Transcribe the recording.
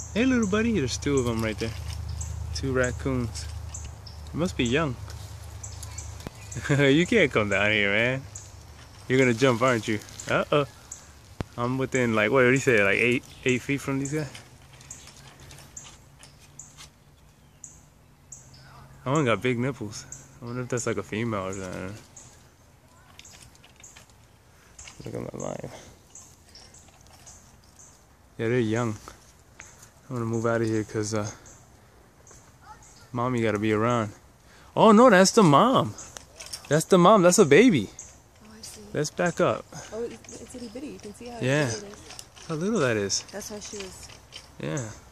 Hey, little buddy. There's two of them right there. Two raccoons. They must be young. You can't come down here, man. You're gonna jump, aren't you? Uh-oh. I'm within, like, what did he say? Like 8 feet from these guys? That one got big nipples. I wonder if that's like a female or something. Look at my line. Yeah, they're young. I'm gonna move out of here because mommy gotta be around. Oh no, that's the mom. That's the mom. That's a baby. Oh, I see. Let's back up. Oh, it's itty bitty. You can see how Yeah. little it is. How little that is. That's why she was. Yeah.